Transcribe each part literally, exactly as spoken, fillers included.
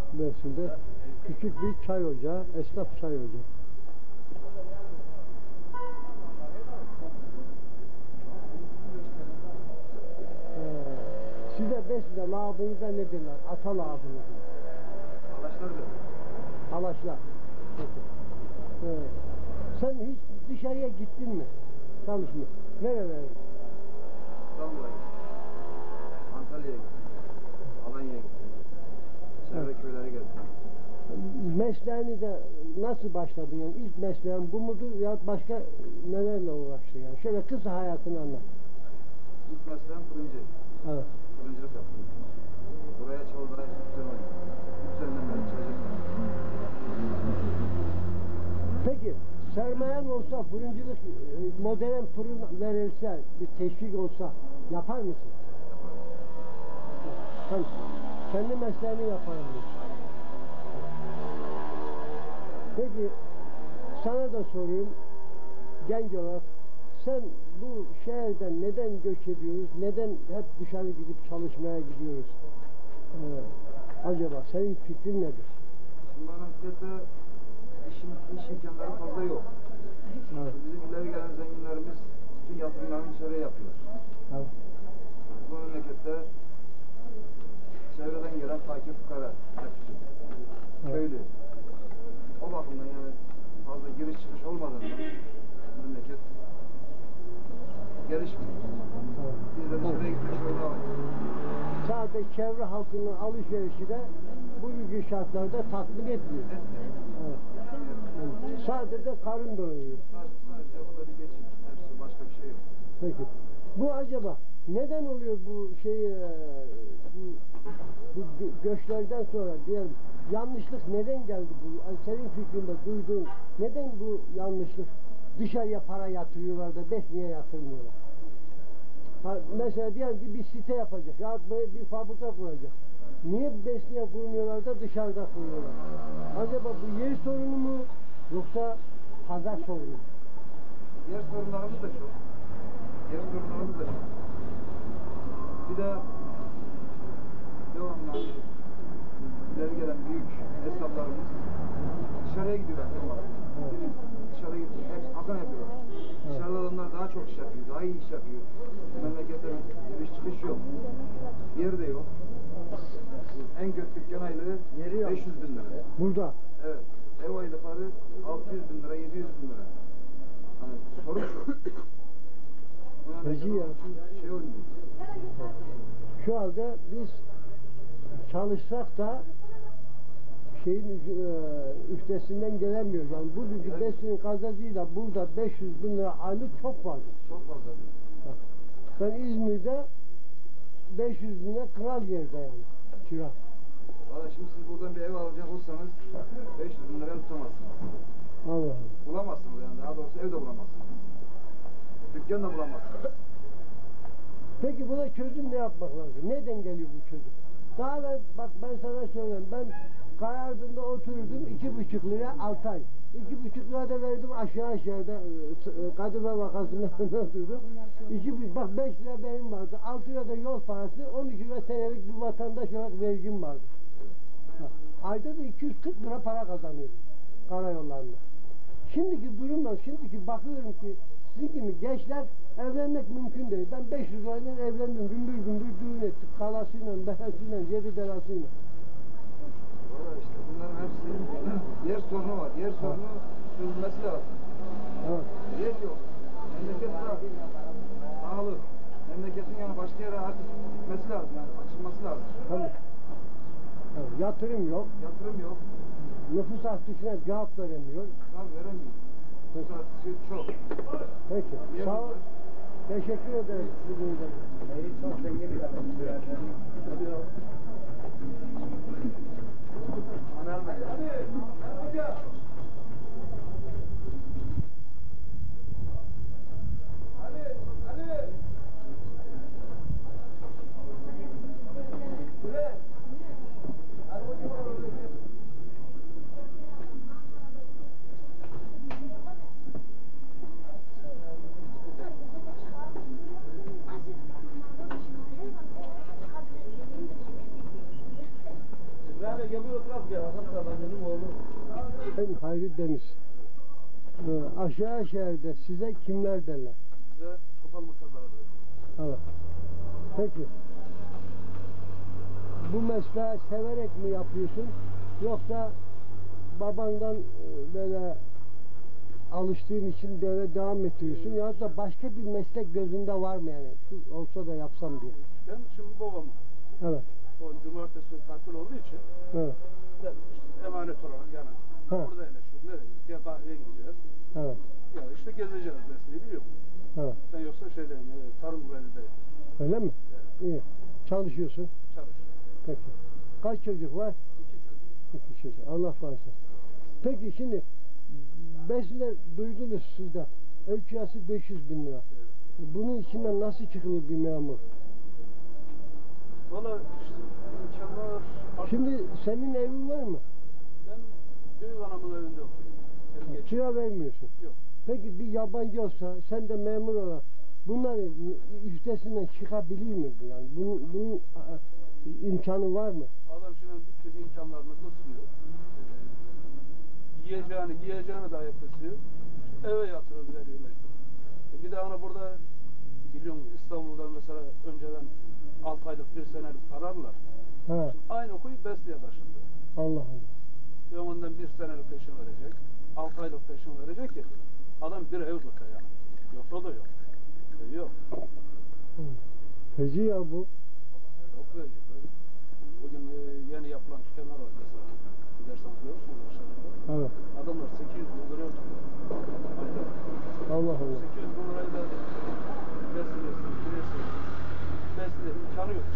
Mersin'de küçük bir çay ocağı, esnaf çay ocağı. Size besle labınıza ne derler? Ata labınıza. Halaşlardır. Halaşlar. Peki. Ee, sen hiç dışarıya gittin mi? Çalışma. Nerelere? İstanbul'a gittim. Antalya'ya gittim. Alanya'ya gittim. Çevre evet. Köylere gezdim. Mesleğini de nasıl başladın yani? İlk mesleğin bu mudur ya başka nelerle uğraştın yani? Şöyle kısa hayatını anlat. İlk mesleğim fırıncı. Evet. Fırıncılık yaptım. Buraya Çalı'da üç sene oynadım. üç seneden beri çalışıyorum. Peki sermayen olsa fırıncılık modern fırın verilse bir teşvik olsa yapar mısın? Yaparım. Sen kendi mesleğini yaparım diyorsun. Peki sana da sorayım genç olarak sen bu şehirden neden göç ediyoruz? Neden hep dışarı gidip çalışmaya gidiyoruz? Ee, acaba senin fikrin nedir? Şimdi memlekette iş, iş imkanları fazla yok. Evet. Bizim ileri gelen zenginlerimiz bütün yatırımlarını dışarıya yapıyorlar. Evet. Bu memlekette çevreden gelen fakir fukara, hepsi, evet. Köylü. O bakımdan yani fazla giriş çıkış olmadığından memleket gelişmiyor. Evet. Biz de dışarıya gitmek şöyle var. Sadece çevre halkının alışverişi de bugünkü şartlarda tatmin etmiyor. Etmiyor. Evet. Evet. Sadece karın doyuruyor. Sadece, sadece bu da bir geçim. Hepsi başka bir şey yok. Peki. Bu acaba neden oluyor bu şey bu, bu göçlerden sonra diyelim yanlışlık neden geldi bu? Yani senin fikrinde duyduğun neden bu yanlışlık? Dışarıya para yatırıyorlar da besniye yatırmıyorlar. Ha, mesela diyelim ki bir site yapacak ya bir fabrika kuracak. Niye besniye kurmuyorlar da dışarıda kuruyorlar? Acaba bu yer sorunu mu yoksa pazar sorunu mu? Yer sorunlarımız da çok. Yer sorunlarımız da çok. Bir de devamlı hani ileri gelen büyük esnaflarımız dışarıya gidiyorlar firmalar. Evet. Dışarıya gidiyor. Hepsi akın yapıyorlar. Evet. Dışarıda adamlar daha çok iş yapıyor. Daha iyi iş yapıyor. Memlekette giriş çıkış yok. Yer de yok. En kötü dükkan aylığı beş yüz bin lira. Burada? Evet. Ev aylıkları altı yüz bin lira, yedi yüz bin lira. Hani sorun şu. Peki ya. Şey olmuyor. Şu anda biz çalışsak da şeyin üstesinden gelemiyoruz. Yani bugünkü evet. Besinin kazasıyla burada beş yüz bin lira aylık çok fazla. Çok fazla. Ben İzmir'de beş yüz bine kral yerde yani kira. Valla şimdi siz buradan bir ev alacak olsanız beş yüz bin liraya tutamazsınız. Allah Allah. Bulamazsınız yani, daha doğrusu ev de bulamazsınız. Dükkan da bulamazsınız. Peki buna çözüm ne yapmak lazım? Neden geliyor bu çözüm? Daha ben, bak ben sana söyleyeyim, ben Kayardın'da otururdum iki buçuk lira altı ay. İki buçuk lira da verdim aşağı aşağıda Kadıva vakasında oturdum. İki, bak beş lira benim vardı, altı lira da yol parası, on iki lira senelik bir vatandaş olarak vergim vardı. Ayda da iki yüz kırk lira para kazanıyorum karayollarında. Şimdiki durumla, şimdiki bakıyorum ki sizin gibi gençler evlenmek mümkün değil. Ben beş yüz lirayla evlendim, gümbür gümbür düğün ettik, kalasıyla, behesiyle, yedi belasıyla. Valla işte bunların hepsi yer sorunu var. Yer sorunu çözülmesi lazım. Evet. Yer yok. Memleket bırak. Dağılır. Memleketin yani başka yere artık gitmesi lazım. Yani açılması lazım. Tabii. Evet, yatırım yok. Yatırım yok. Nüfus artışına cevap veremiyor. Tabii veremiyor. Nüfus artışı çok. Peki. Yer sağ ol. Teşekkür ederim. Çok zengin bir adam. Gel bir oturalım. deniz. Ee, aşağı şehirde size kimler derler? Bize topal muhtarları da. Evet. Peki. Bu mesleği severek mi yapıyorsun? Yoksa babandan e, böyle alıştığın için böyle devam ettiriyorsun? Ya da başka bir meslek gözünde var mı yani? Şu olsa da yapsam diye. Ben şimdi babam, Evet. o cumartesi tatil olduğu için Evet. ben işte emanet olarak yani Ha. burada yerleşiyoruz. Nereye gideceğiz? Ya kahveye gideceğiz. Evet. Ya işte gezeceğiz mesleği biliyor musun? Evet. Ben yoksa şeydeyim, e, tarım grevindeyim. Öyle mi? Evet. İyi. Çalışıyorsun. Çalışıyorum. Peki. Kaç çocuk var? İki çocuk. İki çocuk. Allah bağışlasın. Peki şimdi besler duydunuz sizde. Ev kirası beş yüz bin lira. Evet. Bunun içinden nasıl çıkılır bir memur? Valla işte imkanlar artık Şimdi senin evin var mı? ben büyük anamın evinde oturuyorum. Kendi geçim Kira vermiyorsun. yok. Peki bir yabancı olsa sen de memur olarak bunların üstesinden çıkabilir mi bu yani? Bunun, bunun a, imkanı var mı? Adam şimdi bütün imkanlarını kısıyor. Ee, yiyeceğini, giyeceğini dahi kısıyor. Eve yatırıyor veriyorlar. E bir de hani burada biliyorum İstanbul'dan mesela önceden altı aylık bir senelik kararlar. Ha, Aynı kuyu Besli'ye taşındı. Allah Allah. Ve ondan bir senelik peşin verecek. altı aylık peşin verecek ki adam bir ev tutar yani. Yoksa o da yok. Ev yok. Hı. Feci ya bu. Yok böyle. Bugün e, yeni yapılan dükkanlar var mesela. Giderseniz görürsünüz aşağıda. Evet. Adamlar sekiz yüz bin liraya tutuyor. Ayda. Allah Allah. sekiz yüz bin lirayı da besliyorsun, biliyorsun. Besliyor, imkanı yok.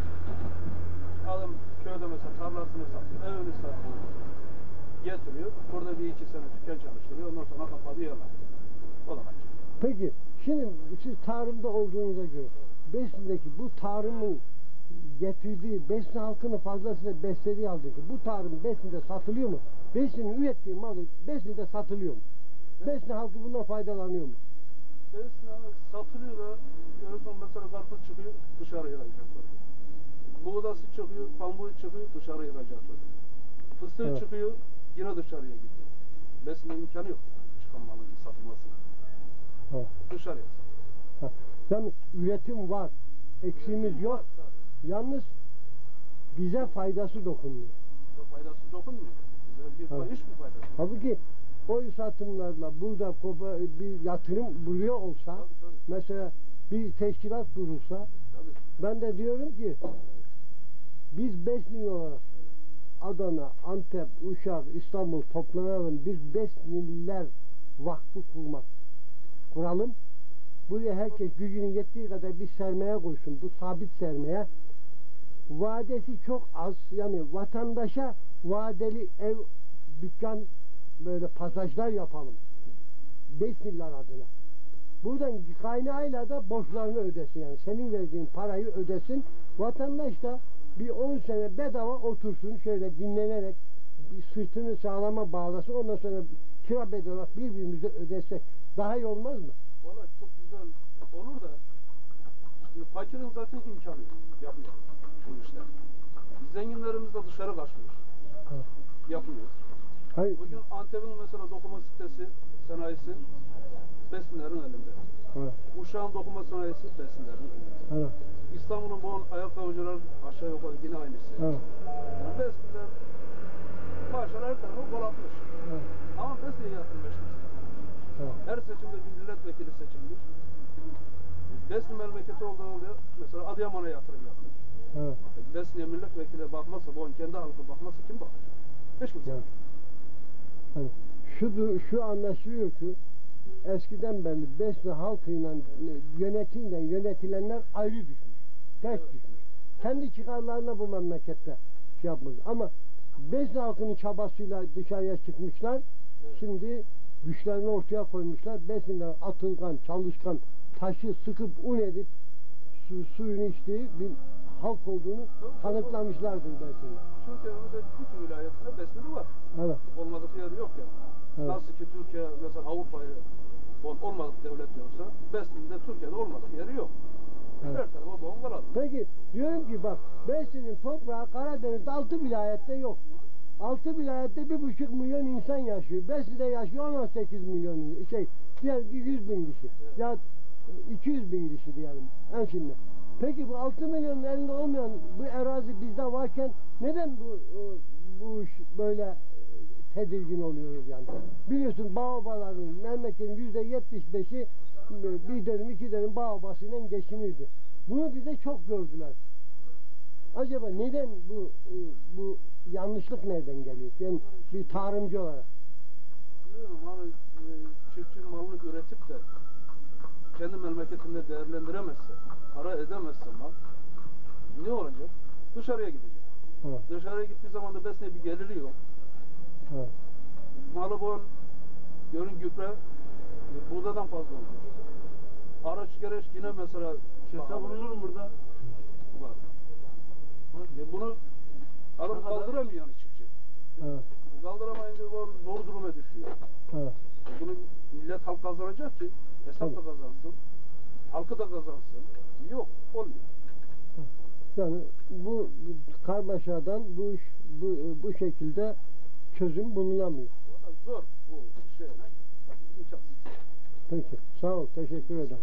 Adam köyde mesela tarlasını satıyor, evini satıyor. Getiriyor, burada bir iki sene dükkan çalıştırıyor, ondan sonra kapatıyorlar. O da kaçıyor. Peki şimdi siz tarımda olduğunuza göre Besni'deki bu tarımın getirdiği Besni halkını fazlasıyla beslediği halde bu tarım Besni'de satılıyor mu? Besni'nin ürettiği malı Besni'de satılıyor mu? Besni halkı bundan faydalanıyor mu? Besne satılıyor da görüyorsun mesela karpuz çıkıyor, dışarı ihracat oluyor. Buğdası çıkıyor, pambuğu çıkıyor, dışarı ihracat oluyor. Fıstığı Evet. çıkıyor, yine dışarıya gidiyor. Besne imkanı yok çıkan malın satılmasına. Evet. Dışarıya satıyor. Ha. Yani üretim var, eksiğimiz yok. Yalnız bize faydası dokunmuyor. Bize faydası dokunmuyor. Bize bir Evet. hiç bir faydası yok. Halbuki oy satımlarla burada kopa- bir yatırım buraya olsa, Tabii, tabii. mesela bir teşkilat kurulsa, Tabii. ben de diyorum ki biz Besni olarak Adana, Antep, Uşak, İstanbul toplanalım. Biz Besniler Vakfı kurmak kuralım. Buraya herkes gücünün yettiği kadar bir sermaye koysun. Bu sabit sermaye. Vadesi çok az. Yani vatandaşa vadeli ev, dükkan böyle pasajlar yapalım. Besniler adına. Buradan kaynağıyla da borçlarını ödesin yani. Senin verdiğin parayı ödesin. Vatandaş da bir on sene bedava otursun şöyle dinlenerek bir sırtını sağlama bağlasın. Ondan sonra kira bedeli olarak birbirimize ödesek daha iyi olmaz mı? Valla çok güzel olur da şimdi fakirin zaten imkanı yok. Yapmıyor bu işler. Zenginlerimiz de dışarı kaçmıyor. Evet. Yapmıyor. Hayır. Bugün Antep'in mesela dokuma sitesi, sanayisi Besnilerin elinde. Evet. Uşak'ın dokuma sanayisi Besnilerin elinde. Evet. İstanbul'un bu ayakkabıcılar aşağı yukarı yine aynısı. Evet. Yani Besniler maşallah her tarafı gol atmış. Evet. Ama Besni'ye yatırmış kimse. Evet. Her seçimde bir milletvekili seçilmiş. Besni memleketi olduğu oluyor. Mesela Adıyaman'a yatırım yapmış. Evet. Besni'ye milletvekili bakmazsa, bu kendi halkı bakmazsa kim bakacak? Hiç kimse. Evet. Yani şu, şu anlaşılıyor ki eskiden beri Besni halkıyla yönetiyle yönetilenler ayrı düşmüş. Ters Evet. düşmüş. Kendi çıkarlarına bu memlekette şey yapmış. Ama Besni halkının çabasıyla dışarıya çıkmışlar. Evet. Şimdi güçlerini ortaya koymuşlar. Besniler atılgan, çalışkan, taşı sıkıp un edip su, suyunu içtiği bir halk olduğunu Çok- kanıtlamışlardır Besniler. Türkiye'mizde üç vilayetinde Besni'li var. Evet. Olmadık yer yok yani. Evet. Nasıl ki Türkiye mesela Avrupa'yı ol- olmadık devlet yoksa Besni'nin de Türkiye'de olmadık yeri yok. Evet. Her tarafa bombaladı. Peki diyorum ki bak Besni'nin toprağı Karadeniz'de altı vilayette yok. altı vilayette bir buçuk milyon insan yaşıyor. Besli'de yaşıyor on sekiz milyon şey, diyelim ki yüz bin kişi. Evet. Ya iki yüz bin kişi diyelim en şimdi. Peki bu altı milyonun elinde olmayan bu arazi bizde varken neden bu bu iş böyle tedirgin oluyoruz yani? Biliyorsun baobaların memleketin yüzde yetmiş beşi bir dönüm iki dönüm baobasıyla geçinirdi. Bunu bize çok gördüler. Acaba neden bu bu yanlışlık nereden geliyor? Yani bir tarımcı olarak. Bilmiyorum hani e, çiftçi malını üretip de kendi memleketinde değerlendiremezse, para edemezse mal ne olacak? Dışarıya gidecek. Evet. Dışarıya gittiği zaman da besne bir geliri yok. Evet. Malı boğan görün gübre e, buğdadan fazla olmuş. Araç gereç yine mesela kimse bulunur mu burada? Var. E, bunu alıp kaldıramıyor yani çiftçi. Evet. Kaldıramayınca zor, zor duruma düşüyor. Evet. E, bunu millet halk kazanacak ki hesap da kazansın, halkı da kazansın. Yok, olmuyor. Yani bu karmaşadan bu iş bu, bu şekilde çözüm bulunamıyor. O da zor bu şeyle imkansız. Peki. Sağ ol. Teşekkür ederim.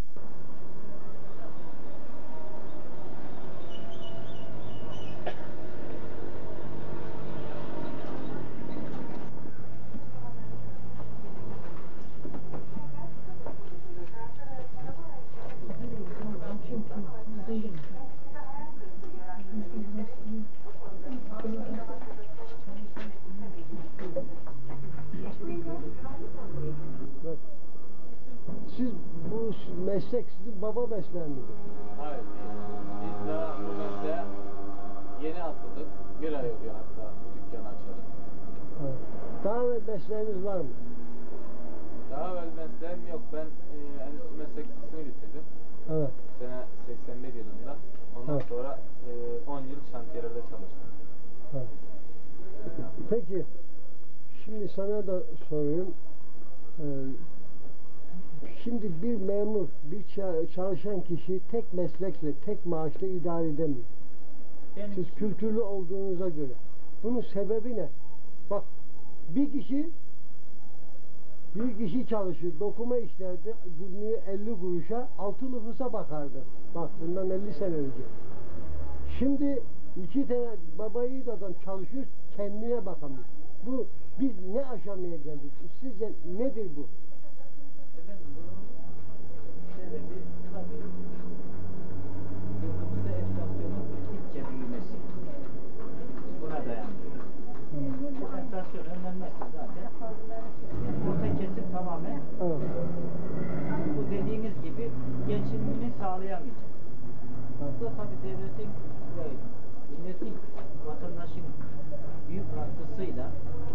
Bak, siz bu meslek sizin baba mesleği midir? Hayır. Biz daha bu mesleğe yeni atıldık. Bir ay oluyor hatta bu dükkanı açalım. Evet. Daha evvel mesleğiniz var mı? Daha evvel mesleğim yok. Ben e, endüstri meslek lisesini bitirdim. Evet. Sene seksen bir yılında. Ondan Evet. sonra e, on yıl şantiyelerde çalıştım. Evet. Peki, şimdi sana da sorayım. Ee, şimdi bir memur, bir ça- çalışan kişi tek meslekle, tek maaşla idare edemiyor. Siz kültürlü olduğunuza göre. Bunun sebebi ne? Bak, bir kişi bir kişi çalışır, dokuma işlerde günlüğü elli kuruşa, altı nüfusa bakardı. Bak, bundan elli sene önce. Şimdi iki tane baba yiğit adam çalışıyor, kendine bakamıyor. Bu, biz ne aşamaya geldik? Sizce nedir bu? Efendim bunun sebebi tabii yurdumuzda enflasyonun gittikçe büyümesi. Buna dayanıyor. Bu enflasyon önlenmezse zaten orta kesim tamamen Evet. bu dediğiniz gibi geçimini sağlayamayacak. Bu da tabii devletin ve milletin, vatandaşın büyük katkısıyla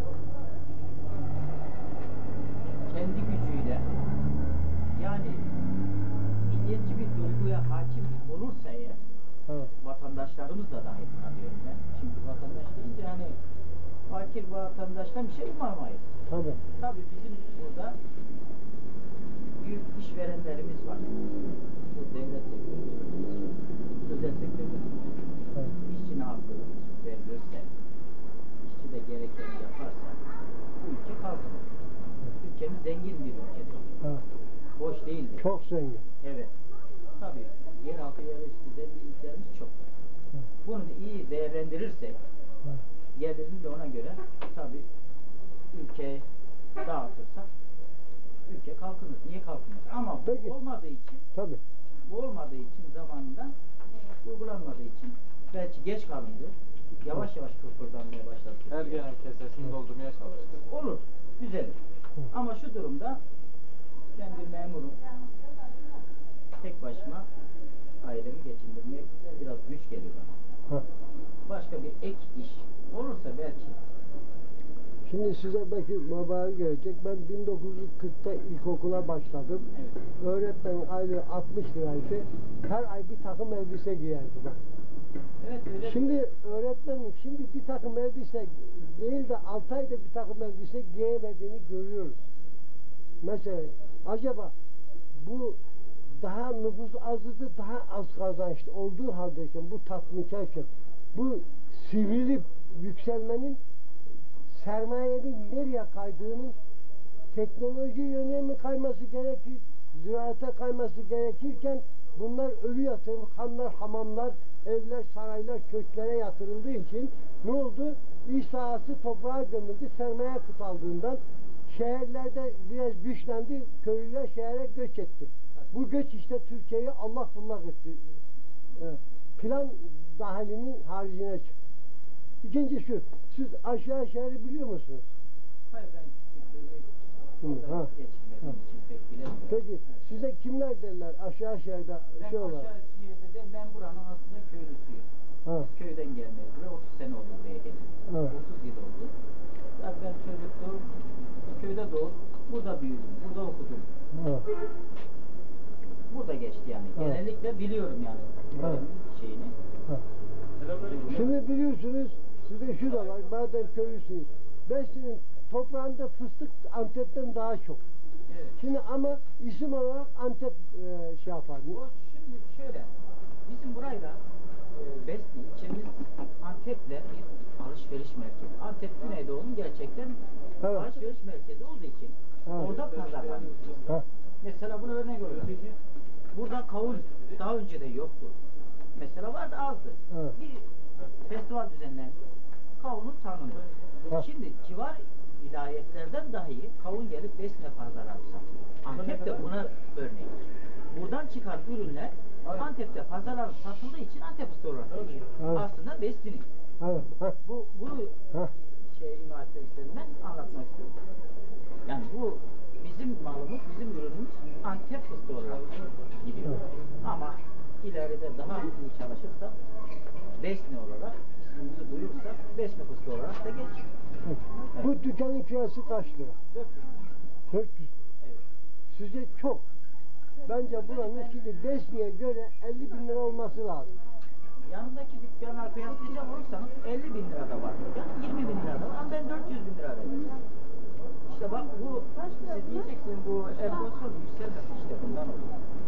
kendi gücüyle yani milliyetçi bir duyguya hakim olursa eğer Evet. vatandaşlarımız da dahil buna diyorum ben. Çünkü vatandaş deyince hani fakir vatandaştan bir şey umamayız. Tabii. Tabii bizim burada büyük işverenlerimiz var. Bu devlet sektörü, özel sektörü. Evet. İşçinin hakkı verilirse, işçi de gerekeni yaparsa bu ülke kalkınır. Ülkemiz zengin bir ülkedir. Evet. Boş değildir. Çok zengin. Evet. Tabii yeraltı yerüstü zenginliklerimiz çok. Evet. Bunu iyi değerlendirirsek, Evet. yerlerini de ona göre tabii ülkeye dağıtırsak ülke kalkınır. Niye kalkınır? Ama Peki. bu olmadığı için, Tabii. bu olmadığı için zamanında uygulanmadığı için belki geç kalındı. Yavaş yavaş kıpırdanmaya başladı. Ergenen kesesini doldurmaya çalıştık. Olur, düzelir. Ama şu durumda ben bir memurum. Tek başıma ailemi geçindirmeye biraz güç geliyor bana. Ha. Başka bir ek iş olursa belki. Şimdi size belki mübarek gelecek. Ben bin dokuz yüz kırkta ilkokula başladım. Evet. Öğretmenin aylığı altmış liraydı. Her ay bir takım elbise giyerdi bak. Evet öyle. Şimdi öğretmenim şimdi bir takım elbise değil de altı ayda bir takım elbise giyemediğini görüyoruz. Mesela acaba bu daha nüfus azdı, daha az kazançlı olduğu haldeyken bu tatminkarken bu sivrilip yükselmenin sermayenin nereye kaydığının teknoloji yönüne mi kayması gerekir, ziraate kayması gerekirken bunlar ölü yatırım, hanlar, hamamlar, evler, saraylar, köklere yatırıldığı için ne oldu? İş sahası toprağa gömüldü, sermaye kıtaldığından şehirlerde biraz güçlendi, köylüler şehre göç etti. Bu göç işte Türkiye'yi Allah bullak etti. Plan dahilinin haricine çıktı. İkinci şu, siz aşağı şehri biliyor musunuz? Hayır ben küçüklüğümü Ha. geçirmediğim için pek bilemiyorum. Peki size kimler derler aşağı şehirde Ben şey olarak? aşağı şehirde de ben buranın aslında köylüsüyüm. Ha. Köyden gelmeye buraya otuz sene oldu buraya geleli. Evet. otuz yıl oldu. Zaten ben çocukluğum köyde doğup burada büyüdüm, burada okudum. Ha. Burada geçti yani. Evet. Genellikle biliyorum yani buranın şeyini. Ha. Şimdi biliyorsunuz, sizde şu da var, madem köylüsünüz. Besinin toprağında fıstık Antep'ten daha çok. Evet. Şimdi ama isim olarak Antep e, şey yapar. O şimdi şöyle, bizim burayla e, Besni ilçemiz Antep'le bir alışveriş merkezi. Antep Güneydoğu'nun gerçekten Evet. alışveriş merkezi olduğu için Evet. orada pazarlanıyor. Ha. Mesela bunu örnek veriyorum. Burada kavun daha önce de yoktu. Mesela vardı azdı. Evet. Bir festival düzenlendi. Kavunun tanındı. Ha. Şimdi civar vilayetlerden dahi kavun gelip Besne pazarları satıyor. Antep de buna örnek. Buradan çıkan ürünler Antep'te pazarlar satıldığı için Antep store olarak geçiyor. Evet. Aslında Besni'nin. Evet. Ha. Bu bunu Ha. şey ima etmek istedim ben, anlatmak istiyorum. Yani bu bizim malımız, bizim ürünümüz Antep fıstığı olarak gidiyor. Ama ileride daha iyi çalışırsak Besne olarak ismimizi duyurursak Besne fıstığı olarak da geçiyor. Evet. Bu dükkanın kirası kaç lira? dört yüz. dört yüz. Evet. Size çok. Bence buranın şimdi Besni'ye göre elli bin lira olması lazım. Yanındaki dükkanlar kıyaslayacak olursanız elli bin lira da var dükkan, yirmi bin lira da var ama ben dört yüz bin lira veriyorum. İşte bak bu, siz diyeceksiniz bu enflasyon yükselmesi işte bundan oluyor.